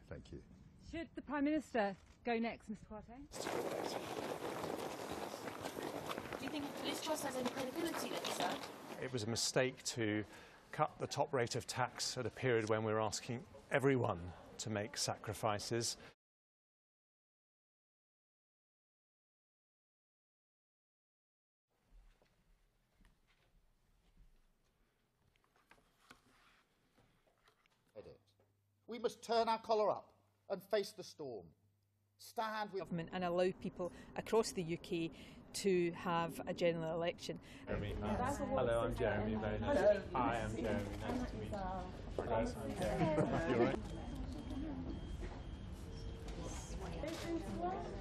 Thank you. Should the Prime Minister go next, Mr Quartey? Do you think Liz Truss has any credibility then, sir? It was a mistake to cut the top rate of tax at a period when we're asking everyone to make sacrifices. We must turn our collar up and face the storm. Stand with government and allow people across the UK to have a general election. Jeremy, hello, I'm Jeremy. Very nice. Hello. Hi, I'm Jeremy. Nice to meet you. Yes, I'm Jeremy. You're right.